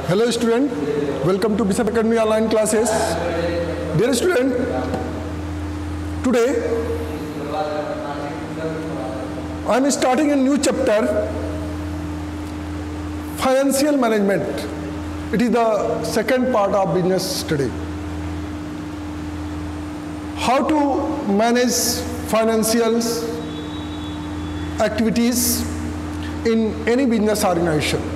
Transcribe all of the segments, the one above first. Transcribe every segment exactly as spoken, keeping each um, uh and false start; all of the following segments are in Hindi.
Hello student, welcome to Bishop Academy online classes. Dear student, today I am starting a new chapter, financial management. It is the second part of business study. How to manage financial activities in any business organization.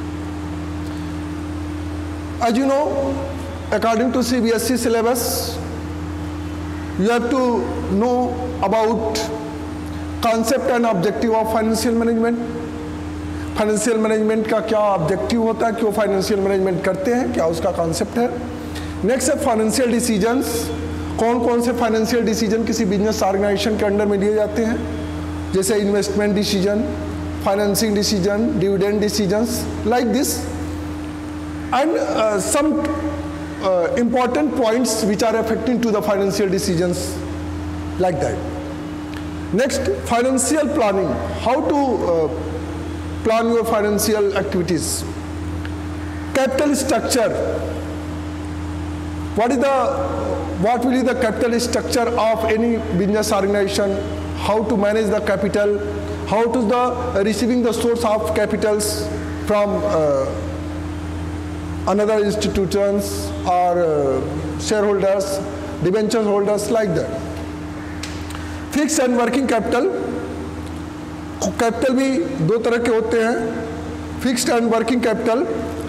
As you know, according to C B S E syllabus, you have to know about concept and objective of financial management. Financial management का क्या ऑब्जेक्टिव होता है, क्यों फाइनेंशियल मैनेजमेंट करते हैं, क्या उसका कॉन्सेप्ट है. नेक्स्ट है फाइनेंशियल डिसीजंस. कौन कौन से फाइनेंशियल डिसीजन किसी बिजनेस ऑर्गेनाइजेशन के अंडर में लिए जाते हैं, जैसे investment decision, financing decision, dividend decisions, like this. And uh, some uh, important points which are affecting to the financial decisions, like that. Next, financial planning. How to uh, plan your financial activities. Capital structure. What is the what will be the capital structure of any business organization? How to manage the capital? How to the uh, receiving the source of capitals from uh, another institutions or uh, shareholders, debenture holders, like that. Fixed and working capital. Capital भी दो तरह के होते हैं, फिक्स्ड एंड वर्किंग कैपिटल.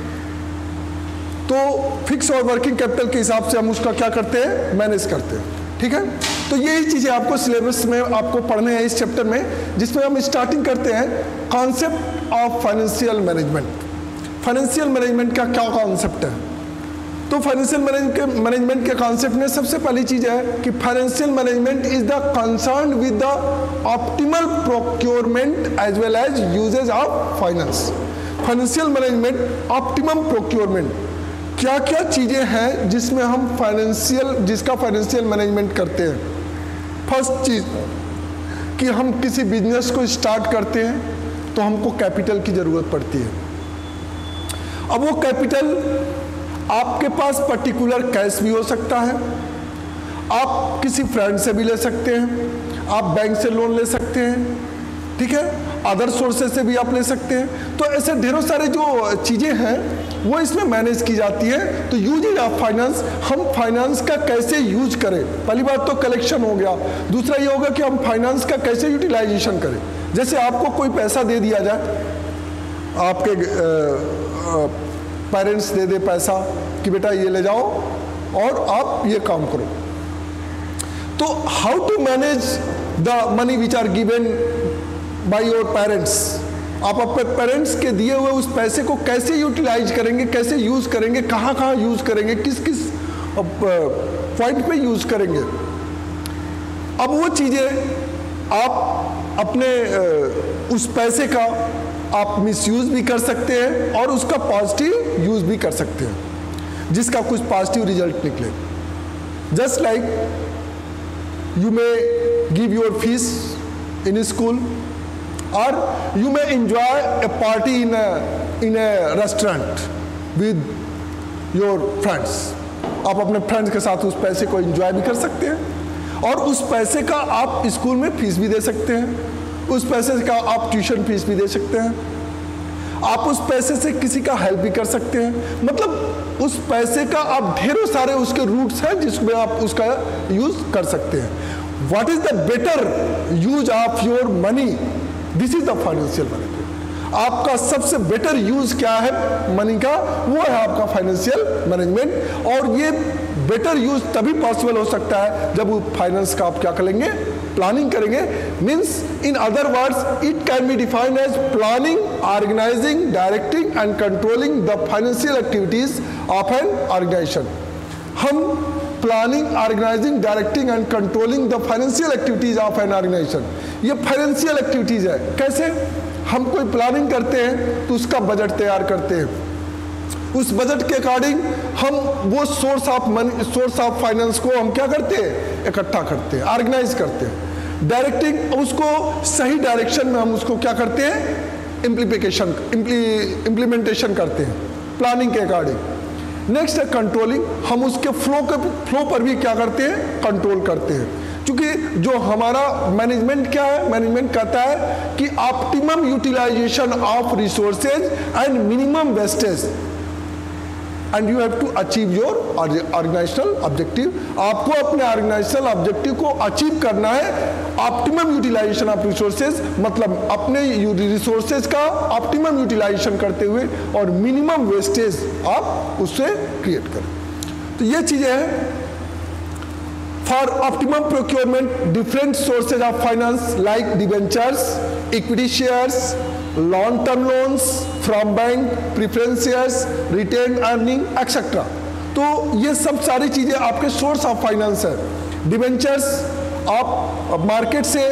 तो फिक्स और वर्किंग कैपिटल के हिसाब से हम उसका क्या करते हैं, मैनेज करते हैं. ठीक है, तो यही चीज़ें आपको सिलेबस में आपको पढ़ने हैं इस चैप्टर में, जिसमें हम स्टार्टिंग करते हैं concept of financial management. Financial management का क्या कॉन्सेप्ट है. तो फाइनेंशियल मैनेजमेंट के कॉन्सेप्ट में सबसे पहली चीज है कि financial management is the concern with the optimal procurement as well as usage of finance. Financial management optimum procurement, क्या क्या चीजें हैं जिसमें हम फाइनेंशियल जिसका फाइनेंशियल मैनेजमेंट करते हैं. फर्स्ट चीज कि हम किसी बिजनेस को स्टार्ट करते हैं तो हमको कैपिटल की जरूरत पड़ती है. अब वो कैपिटल आपके पास पर्टिकुलर कैश भी हो सकता है, आप किसी फ्रेंड से भी ले सकते हैं, आप बैंक से लोन ले सकते हैं, ठीक है, अदर सोर्सेज से भी आप ले सकते हैं. तो ऐसे ढेरों सारे जो चीज़ें हैं वो इसमें मैनेज की जाती है. तो यूज ऑफ फाइनेंस, हम फाइनेंस का कैसे यूज करें. पहली बात तो कलेक्शन हो गया, दूसरा ये होगा कि हम फाइनेंस का कैसे यूटिलाइजेशन करें. जैसे आपको कोई पैसा दे दिया जाए, आपके पेरेंट्स दे दे पैसा कि बेटा ये ले जाओ और आप ये काम करो. तो how to manage the money which are given by your parents. आप अपने पेरेंट्स के दिए हुए उस पैसे को कैसे यूटिलाइज करेंगे, कैसे यूज करेंगे, कहाँ कहाँ यूज करेंगे, किस किस पॉइंट पे यूज करेंगे. अब वो चीजें आप अपने उस पैसे का आप मिसयूज भी कर सकते हैं और उसका पॉजिटिव यूज भी कर सकते हैं, जिसका कुछ पॉजिटिव रिजल्ट निकले. Just like you may give your fees in school और you may enjoy a party in in a restaurant with your friends. आप अपने फ्रेंड्स के साथ उस पैसे को एंजॉय भी कर सकते हैं और उस पैसे का आप स्कूल में फीस भी दे सकते हैं, उस पैसे का आप ट्यूशन फीस भी दे सकते हैं, आप उस पैसे से किसी का हेल्प भी कर सकते हैं. मतलब उस पैसे का आप ढेरों सारे उसके रूट्स हैं जिसमें आप उसका यूज कर सकते हैं. What is the better use of your money, this is the financial management. आपका सबसे बेटर यूज क्या है मनी का, वो है आपका फाइनेंशियल मैनेजमेंट. और ये बेटर यूज तभी पॉसिबल हो सकता है जब वो फाइनेंस का आप क्या करेंगे, प्लानिंग करेंगे. Means in other words it can be defined as planning, organizing, directing and controlling the financial activities of an organization. हम planning, organizing, directing and controlling the financial activities of an organization. ये फाइनेंशियल एक्टिविटीज है. कैसे? हम कोई प्लानिंग करते हैं तो उसका बजट तैयार करते हैं, उस बजट के अकॉर्डिंग हम वो source of money, source of finance को हम क्या करते हैं, इकट्ठा करते हैं, ऑर्गेनाइज करते हैं. डायरेक्टिंग, उसको सही डायरेक्शन में हम उसको क्या करते हैं, इम्प्लीकेशन इम्प्लीमेंटेशन करते हैं. प्लानिंग के अकॉर्डिंग। नेक्स्ट है कंट्रोलिंग, हम उसके फ्लो के फ्लो पर भी क्या करते हैं, कंट्रोल करते हैं। क्योंकि जो हमारा मैनेजमेंट क्या है, मैनेजमेंट कहता है कि optimum utilization of resources and minimum wastage and you have to achieve your organizational objective. आपको अपने ऑर्गेनाइजेशनल ऑब्जेक्टिव को अचीव करना है। ऑप्टिमम यूटिलाइजेशन ऑफ रिसोर्सेज मतलब अपने रिसोर्सेज का ऑप्टिमम यूटिलाइजेशन करते हुए और मिनिमम वेस्टेज आप उससे क्रिएट करें। तो ये चीजें हैं। For optimum procurement different sources of finance like debentures, equity shares, long term loans from bank, preference shares, retain earning etcetera. तो ये सब सारी चीजें आपके सोर्स ऑफ फाइनेंस है। डिबेंचर्स आप मार्केट से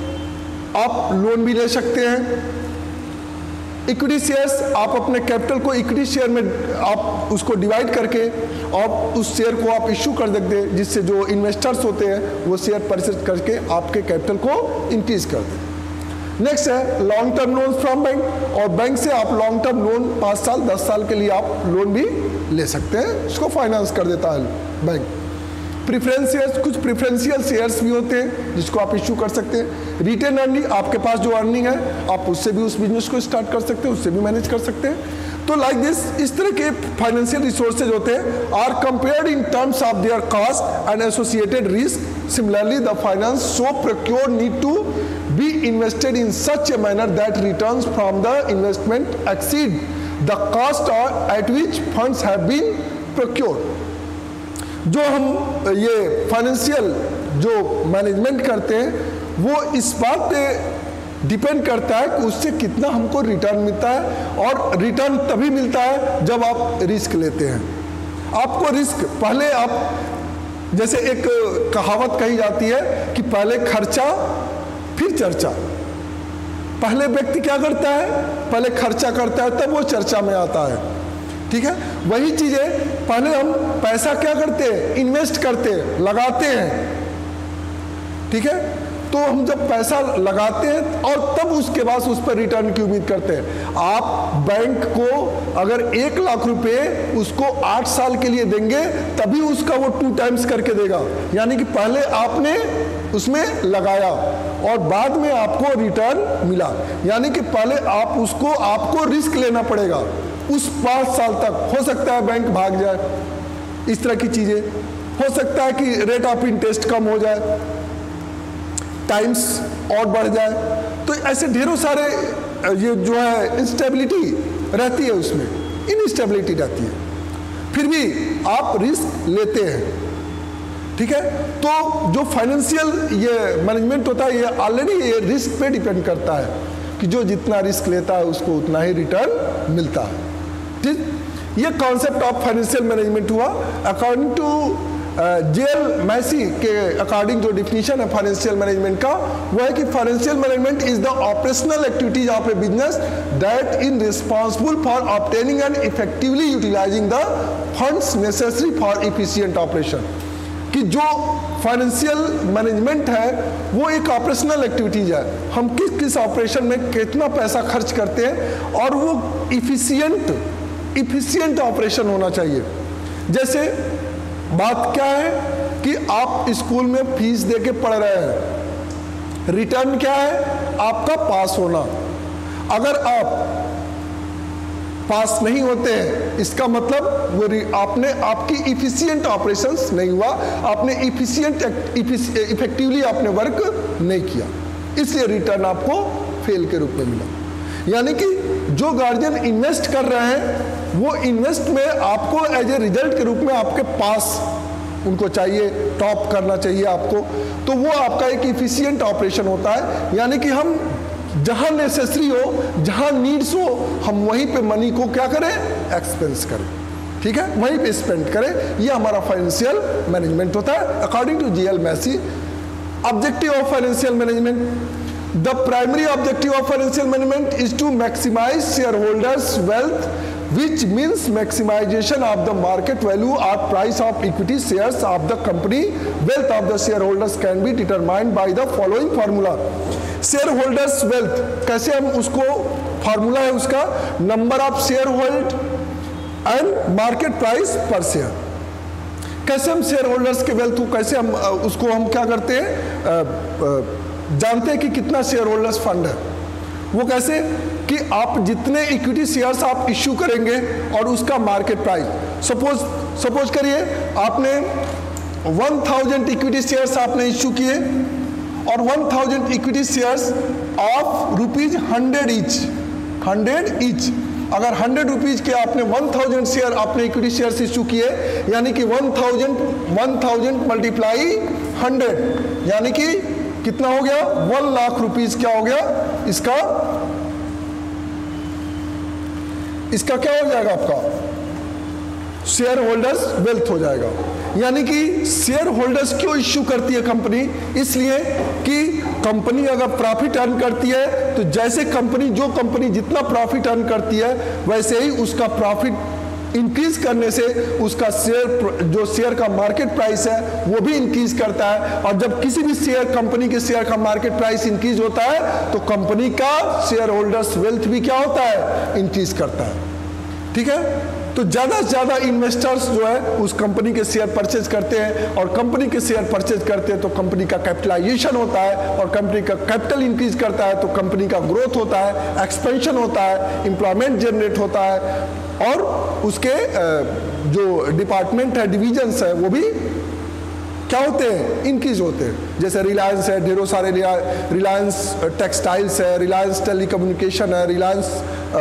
आप लोन भी ले सकते हैं। इक्विटी शेयर्स आप अपने कैपिटल को इक्विटी शेयर में आप उसको डिवाइड करके और उस शेयर को आप इश्यू कर सकते हैं, जिससे जो इन्वेस्टर्स होते हैं वो शेयर परचेज करके आपके कैपिटल को इंक्रीज कर दें। नेक्स्ट है long term loan from bank, और बैंक से आप लॉन्ग टर्म लोन पाँच साल दस साल के लिए आप लोन भी ले सकते हैं, इसको फाइनेंस कर देता है बैंक। प्रीफरेंस शेयर्स, कुछ प्रीफरेंशियल शेयर्स भी होते हैं जिसको आप इश्यू कर सकते हैं। रिटेन अर्निंग, आपके पास जो अर्निंग है आप उससे भी उस बिजनेस को स्टार्ट कर सकते हैं, उससे भी मैनेज कर सकते हैं। तो लाइक दिस, इस तरह के फाइनेंशियल रिसोर्सेज होते हैं are compared in terms of their cost and associated risk. Similarly the finance so procured need to be invested in such a manner that returns from the investment exceed the cost at which funds have been procured। जो हम ये फाइनेंशियल जो मैनेजमेंट करते हैं वो इस बात पे डिपेंड करता है कि उससे कितना हमको रिटर्न मिलता है, और रिटर्न तभी मिलता है जब आप रिस्क लेते हैं। आपको रिस्क पहले आप, जैसे एक कहावत कही जाती है कि पहले खर्चा फिर चर्चा। पहले व्यक्ति क्या करता है, पहले खर्चा करता है तब वो चर्चा में आता है, ठीक है। वही चीजें पहले हम पैसा क्या करते हैं, इन्वेस्ट करते हैं, लगाते हैं, ठीक है। तो हम जब पैसा लगाते हैं और तब उसके बाद उस पर रिटर्न की उम्मीद करते हैं। आप बैंक को अगर एक लाख रुपए उसको आठ साल के लिए देंगे तभी उसका वो टू टाइम्स करके देगा, यानी कि पहले आपने उसमें लगाया और बाद में आपको रिटर्न मिला, यानी कि पहले आप उसको आपको रिस्क लेना पड़ेगा उस पाँच साल तक। हो सकता है बैंक भाग जाए, इस तरह की चीजें हो सकता है कि रेट ऑफ इंटरेस्ट कम हो जाए, टाइम्स और बढ़ जाए। तो ऐसे ढेरों सारे ये जो है इंस्टेबिलिटी रहती है, उसमें इनस्टेबिलिटी रहती है, फिर भी आप रिस्क लेते हैं, ठीक है। तो जो फाइनेंशियल ये मैनेजमेंट होता है ये ऑलरेडी ये रिस्क पे डिपेंड करता है कि जो जितना रिस्क लेता है उसको उतना ही रिटर्न मिलता है, ठीक। ये कॉन्सेप्ट ऑफ फाइनेंशियल मैनेजमेंट हुआ। अकॉर्डिंग टू जेएल मैसी के अकॉर्डिंग जो डिफिनीशन है फाइनेंशियल मैनेजमेंट का वो है कि financial management is the operational activities of a business that in responsible for obtaining and effectively utilizing the funds necessary for efficient operation. कि जो फाइनेंशियल मैनेजमेंट है वो एक ऑपरेशनल एक्टिविटीज है, हम किस किस ऑपरेशन में कितना पैसा खर्च करते हैं और वो इफिशिएंट इफिशिएंट ऑपरेशन होना चाहिए। जैसे बात क्या है कि आप स्कूल में फीस दे के पढ़ रहे हैं, रिटर्न क्या है, आपका पास होना। अगर आप पास नहीं होते हैं इसका मतलब वो आपने आपकी इफिशिएंट ऑपरेशंस नहीं हुआ, आपने इफिशिएंट इफेक्टिवली आपने वर्क नहीं किया, इसलिए रिटर्न आपको फेल के रूप में मिला। यानी कि जो गार्जियन इन्वेस्ट कर रहे हैं वो इन्वेस्ट में आपको एज ए रिजल्ट के रूप में आपके पास उनको चाहिए, टॉप करना चाहिए आपको, तो वो आपका एक इफिशिएंट ऑपरेशन होता है। यानी कि हम जहां नेसेसरी हो, जहां नीड्स हो, हम वहीं पे मनी को क्या करें, एक्सपेंस करें, ठीक है, वहीं पे स्पेंड करें। ये हमारा फाइनेंशियल मैनेजमेंट होता है according to J L Massey. Objective of financial management, the primary objective of financial management is to maximize shareholders wealth which means maximization of the market value or price of equity shares of the company. Wealth of the shareholders can be determined by the following formula. shareholders wealth कैसे हम उसको, फार्मूला है उसका, number of share hold and market price per share. कैसे हम शेयर होल्डर्स के वेल्थ को कैसे हम उसको हम क्या करते हैं, जानते हैं कि कितना शेयर होल्डर्स फंड है। वो कैसे कि आप जितने इक्विटी शेयर्स आप इश्यू करेंगे और उसका मार्केट प्राइस, सपोज सपोज करिए आपने वन थाउजेंड इक्विटी शेयर्स आपने इश्यू किए और one thousand equity shares of rupees hundred each hundred each अगर हंड्रेड रुपीज के आपने वन थाउजेंड शेयर आपने इक्विटी शेयर्स इश्यू किए, यानी कि one thousand one thousand multiply hundred, यानी कि कितना हो गया, वन लाख रुपीज क्या हो गया, इसका इसका क्या हो जाएगा, आपका शेयर होल्डर्स वेल्थ हो जाएगा। यानी कि शेयर होल्डर्स क्यों इश्यू करती है कंपनी, इसलिए कि कंपनी अगर प्रॉफिट अर्न करती है तो जैसे कंपनी जो कंपनी जितना प्रॉफिट अर्न करती है वैसे ही उसका प्रॉफिट इंक्रीज करने से उसका शेयर जो शेयर का मार्केट प्राइस है वो भी इंक्रीज करता है। और जब किसी भी शेयर कंपनी के शेयर का मार्केट प्राइस इंक्रीज होता है तो कंपनी का शेयर होल्डर्स वेल्थ भी क्या होता है, इंक्रीज करता है। ठीक है, तो ज्यादा से ज्यादा इन्वेस्टर्स जो है उस कंपनी के शेयर परचेज करते हैं और कंपनी के शेयर परचेज करते हैं तो कंपनी का कैपिटलाइजेशन होता है और कंपनी का कैपिटल इंक्रीज करता है तो कंपनी का ग्रोथ होता है, एक्सपेंशन होता है, एम्प्लॉयमेंट जनरेट होता है और उसके जो डिपार्टमेंट है, डिविजन्स है, वो भी क्या होते हैं, इंक्रीज होते हैं। जैसे रिलायंस है, ढेरों सारे रिलायंस टेक्सटाइल्स है, रिलायंस टेलीकम्युनिकेशन है, रिलायंस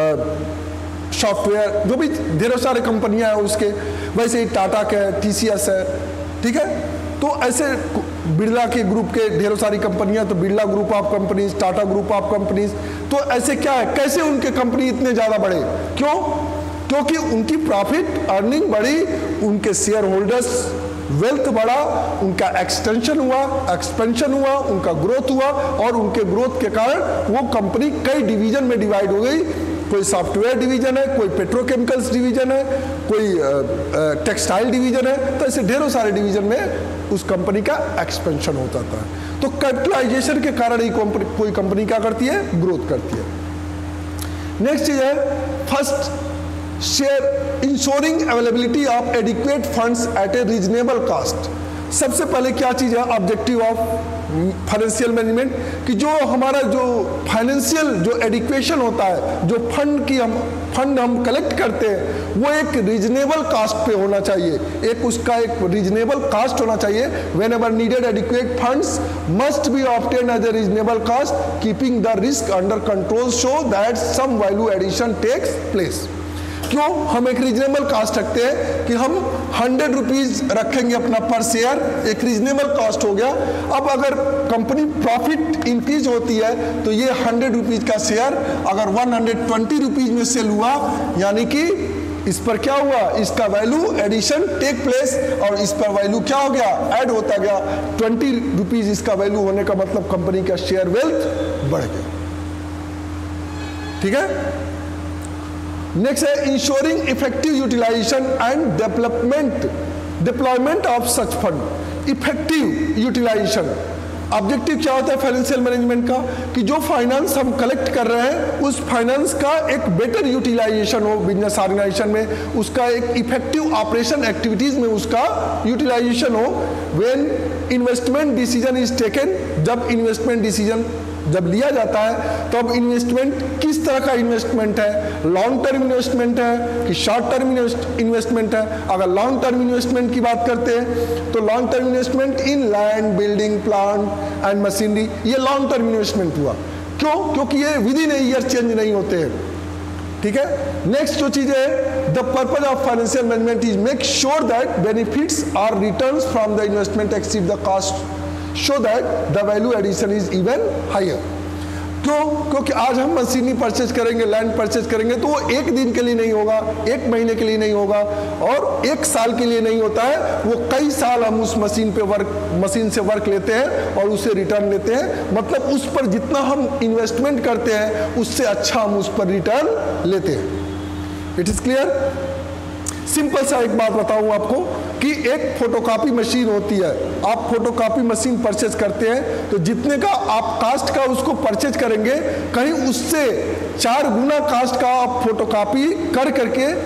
सॉफ्टवेयर, जो भी ढेरों सारे कंपनियां हैं उसके, वैसे ही टाटा के टीसीएस है। ठीक है, तो ऐसे बिरला के ग्रुप के ढेरों सारी कंपनियां, तो Birla group of companies, Tata group of companies, तो ऐसे क्या है, कैसे उनके कंपनी इतने ज्यादा बढ़े, क्यों, क्योंकि उनकी प्रॉफिट अर्निंग बढ़ी, उनके शेयर होल्डर्स वेल्थ बढ़ा, उनका एक्सटेंशन हुआ, एक्सपेंशन हुआ, उनका ग्रोथ हुआ और उनके ग्रोथ के कारण वो कंपनी कई डिवीजन में डिवाइड हो गई। कोई सॉफ्टवेयर डिवीजन है, कोई पेट्रोकेमिकल्स डिवीजन है, कोई टेक्सटाइल डिवीजन है, तो ऐसे ढेरों सारे डिवीजन में उस कंपनी का एक्सपेंशन होता था। तो कैपिटलाइजेशन के कारण ही कोई कंपनी क्या करती है, ग्रोथ करती है। नेक्स्ट चीज है first share ensuring availability of adequate funds at a reasonable cost. सबसे पहले क्या चीज है, ऑब्जेक्टिव ऑफ फाइनेंशियल मैनेजमेंट, कि जो हमारा जो फाइनेंशियल जो एडिक्वेशन होता है, जो फंड की हम फंड हम कलेक्ट करते हैं वो एक रीजनेबल कास्ट पे होना चाहिए, एक उसका एक रीजनेबल कास्ट होना चाहिए। Whenever needed adequate funds must be obtain as a reasonable cost keeping the risk under control so that some value addition takes place. क्यों हम एक रीजनेबल कास्ट रखते हैं कि हम हंड्रेड रुपीज रखेंगे अपना पर शेयर, एक रीजनेबल कास्ट हो गया। अब अगर कंपनी प्रॉफिट इंक्रीज होती है तो ये हंड्रेड रुपीज का शेयर अगर वन हंड्रेड ट्वेंटी रुपीज में सेल हुआ, यानी कि इस पर क्या हुआ, इसका वैल्यू एडिशन टेक प्लेस और इस पर वैल्यू क्या हो गया, ऐड होता गया। ट्वेंटी रुपीज इसका वैल्यू होने का मतलब कंपनी का शेयर वेल्थ बढ़ गया। ठीक है, नेक्स्ट है ensuring effective utilization and development deployment of such fund. Effective utilization, objective क्या होता है फाइनेंशियल मैनेजमेंट का, कि जो फाइनेंस हम कलेक्ट कर रहे हैं उस फाइनेंस का एक बेटर यूटिलाइजेशन हो बिजनेस ऑर्गेनाइजेशन में, उसका एक इफेक्टिव ऑपरेशन एक्टिविटीज में उसका यूटिलाइजेशन हो। When investment decision is taken, जब इन्वेस्टमेंट डिसीजन जब लिया जाता है तो अब इन्वेस्टमेंट किस तरह का इन्वेस्टमेंट है, लॉन्ग टर्म इन्वेस्टमेंट है कि शॉर्ट टर्म इन्वेस्टमेंट है। अगर लॉन्ग टर्म इन्वेस्टमेंट की बात करते हैं तो long term investment in land, building, plant and machinery, ये लॉन्ग टर्म इन्वेस्टमेंट हुआ। क्यों, क्योंकि ये within a year change नहीं होते हैं। ठीक है, नेक्स्ट जो चीज है, the purpose of financial management is make sure that benefits or returns from the investment exceed the cost so that the value addition is even higher। क्यों, क्योंकि आज हम मशीनरी परचेज करेंगे, लैंड परचेज करेंगे तो वो एक दिन के लिए नहीं होगा, एक महीने के लिए नहीं होगा और एक साल के लिए नहीं होता है, वो कई साल हम उस मशीन पे वर्क मशीन से वर्क लेते हैं और उससे रिटर्न लेते हैं। मतलब उस पर जितना हम इन्वेस्टमेंट करते हैं उससे अच्छा हम उस पर रिटर्न लेते हैं। It is clear. सिंपल सा एक बात बताऊं आपको कि एक फोटोकॉपी मशीन होती है, आप फोटोकॉपी मशीन परचेज करते हैं तो जितने का आप कास्ट का उसको परचेज करेंगे, कहीं उससे चार गुना कास्ट का आप फोटोकॉपी कर करके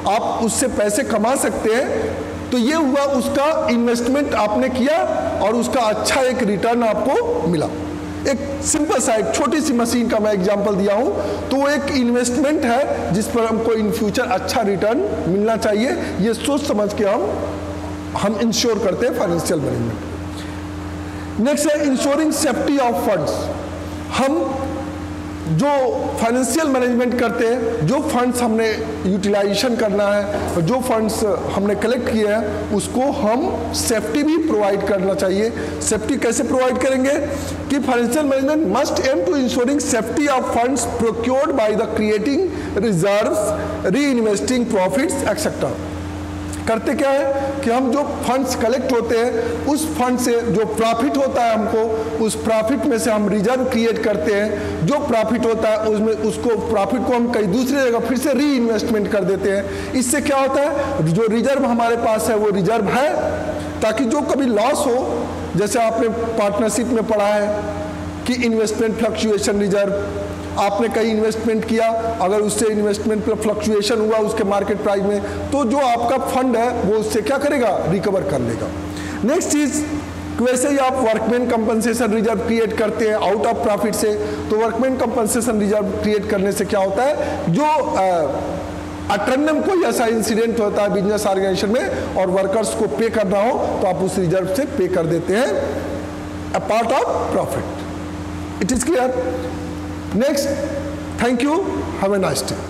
आप उससे पैसे कमा सकते हैं, तो ये हुआ उसका इन्वेस्टमेंट आपने किया और उसका अच्छा एक रिटर्न आपको मिला। एक सिंपल सा एक छोटी सी मशीन का मैं एग्जांपल दिया हूं, तो वो एक इन्वेस्टमेंट है जिस पर हमको इन फ्यूचर अच्छा रिटर्न मिलना चाहिए। ये सोच समझ के हम हम इंश्योर करते हैं फाइनेंशियल मैनेजमेंट। नेक्स्ट है इंश्योरिंग सेफ्टी ऑफ फंड्स। हम जो फाइनेंशियल मैनेजमेंट करते हैं, जो फंड्स हमने यूटिलाइजेशन करना है, जो फंड्स हमने कलेक्ट किए हैं, उसको हम सेफ्टी भी प्रोवाइड करना चाहिए। सेफ्टी कैसे प्रोवाइड करेंगे कि financial management must aim to ensuring safety of funds procured by the creating reserves, reinvesting profits etcetera. करते क्या है कि हम जो फंड्स कलेक्ट होते हैं, उस फंड से जो प्रॉफिट होता है हमको, उस प्रॉफिट में से हम रिजर्व क्रिएट करते हैं। जो प्रॉफिट होता है उसमें उसको प्रॉफिट को हम कहीं दूसरी जगह फिर से री इन्वेस्टमेंट कर देते हैं। इससे क्या होता है, जो रिजर्व हमारे पास है वो रिजर्व है, ताकि जो कभी लॉस हो, जैसे आपने पार्टनरशिप में पढ़ा है कि इन्वेस्टमेंट फ्लक्चुएशन रिजर्व, आपने कहीं इन्वेस्टमेंट किया, अगर उससे इन्वेस्टमेंट पर फ्लक्चुएशन हुआ उसके मार्केट प्राइस में, तो जो आपका फंड है वो उससे क्या करेगा, रिकवर कर लेगा। नेक्स्ट चीज, वैसे ही आप वर्कमैन कंपनसेशन रिजर्व क्रिएट करते हैं आउट ऑफ प्रॉफिट से, तो वर्कमैन कंपनसेशन रिजर्व क्रिएट करने से क्या होता है, जो अटर्नम कोई ऐसा इंसिडेंट होता है बिजनेस ऑर्गेनाइजेशन में और वर्कर्स को पे करना हो, तो आप उस रिजर्व से पे कर देते हैं a part of profit. It is clear? Next, thank you, have a nice day.